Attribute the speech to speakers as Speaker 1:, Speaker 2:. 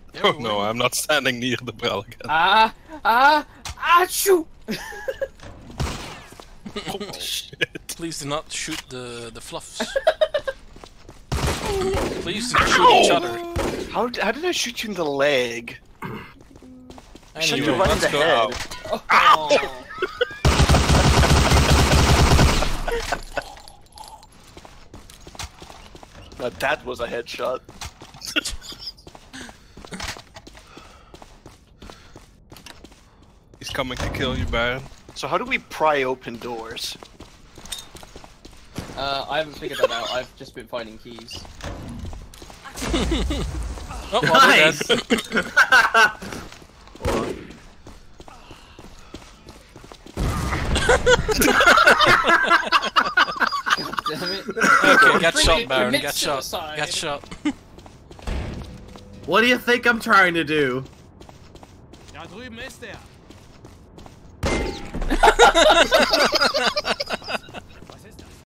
Speaker 1: Oh no, I'm not standing near the bell again.
Speaker 2: Shoot!
Speaker 1: Holy shit.
Speaker 3: Please do not shoot the fluffs. Please do not shoot each other.
Speaker 4: How did I shoot you in the leg? Shot you
Speaker 3: Anyway,
Speaker 4: right in
Speaker 3: let's
Speaker 4: the
Speaker 3: go.
Speaker 4: head.
Speaker 2: Oh.
Speaker 4: Now that was a headshot.
Speaker 1: He's coming to kill you, Baron.
Speaker 4: So how do we pry open doors?
Speaker 2: I haven't figured that out. I've just been finding keys.
Speaker 3: Oh, well,
Speaker 5: Nice!
Speaker 2: God damn it.
Speaker 3: Okay, get
Speaker 2: Bring
Speaker 3: shot,
Speaker 2: it,
Speaker 3: Baron.
Speaker 2: commit
Speaker 3: Get shot.
Speaker 2: suicide.
Speaker 3: Get shot.
Speaker 5: What do you think I'm trying to do?
Speaker 6: Da drüben ist er.